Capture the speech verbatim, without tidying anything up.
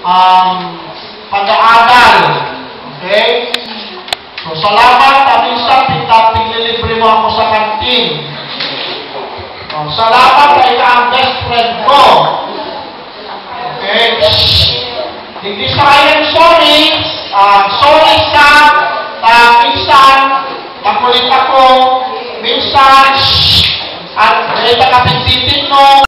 um, pag-aaral. Okay? So, salamat. Minsan, pinililibre mo ako sa kantin. So, salamat kay ka ang best friend ko. Okay? Hindi sa kayang sorry. Uh, sorry sa uh, minsan, makulit ako. Minsan, at may nakapinsitin mo.